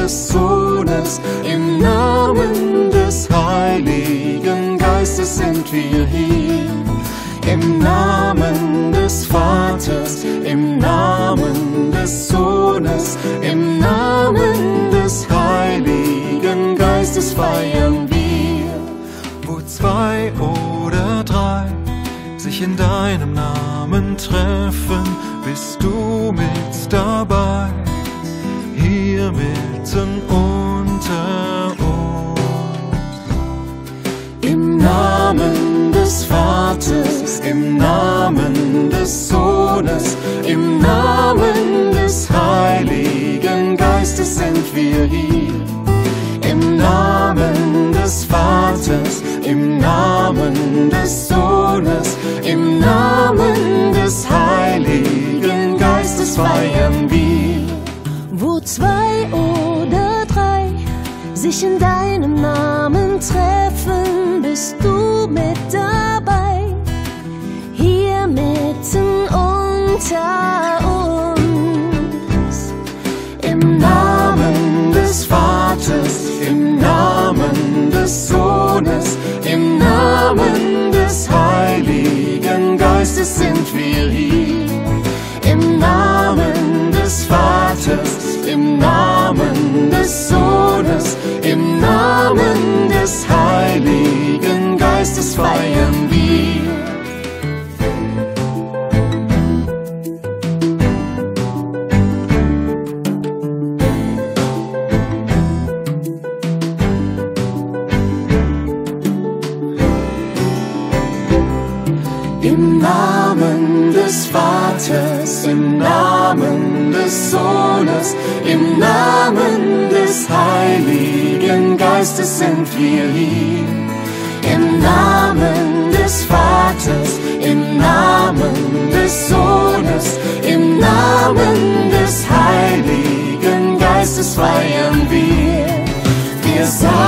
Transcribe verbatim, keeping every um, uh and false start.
des Sohnes, im Namen des Heiligen Geistes sind wir hier. Im Namen des Vaters, im Namen des Sohnes, im Namen des Heiligen Geistes feiern wir. Wo zwei oder drei sich in deinem Namen treffen, bist du mit dabei, hier mitten unter uns. Im Namen des Vaters, im Namen des Sohnes, im Namen des Heiligen Geistes sind wir hier. Im Namen des Vaters, im Namen des Sohnes, im Namen des Heiligen Geistes feiern wir. Wo zwei oder drei sich in deinem Namen treffen, bist du mit dabei, hier mitten unter uns. Im Namen des Vaters, im Namen des Sohnes, im Namen des Heiligen Geistes sind wir hier. Im Namen des Vaters, im Namen des Sohnes, im Namen des Heiligen Geistes feiern wir. Im Namen des Vaters, im Namen des Sohnes, im Namen des Heiligen Geistes sind wir hier. Im Namen des Vaters, im Namen des Sohnes, im Namen des Heiligen Geistes feiern wir. Wir sagen